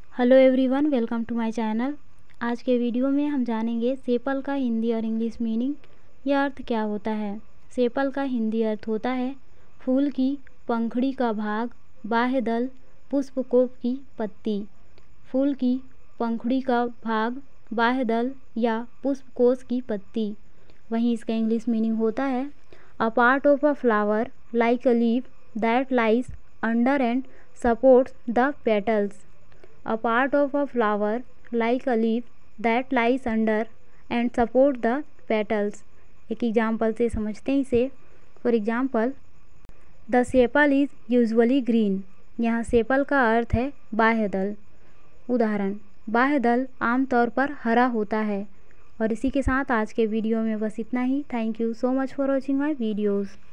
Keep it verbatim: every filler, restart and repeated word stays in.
Hello everyone, welcome to my channel. आज के video में हम जानेंगे सेपल का हिंदी और इंग्लिश मीनिंग या अर्थ क्या होता है। सेपल का हिंदी अर्थ होता है फूल की पंखुड़ी का भाग, बाह्य दल, पुष्पकोश की पत्ती। फूल की पंखुड़ी का भाग, बाह्य दल या पुष्पकोश की पत्ती। वहीं इसका इंग्लिश मीनिंग होता है a part of a flower like a leaf that lies under and supports the petals. A part of a flower like a leaf that lies under and support the petals। एक example से समझते हैं इसे। For example, the sepal is usually green. यहाँ sepal का अर्थ है बाह्य दल। उदाहरण, बाह्य दल आमतौर पर हरा होता है। और इसी के साथ आज के वीडियो में बस इतना ही। Thank you so much for watching my videos.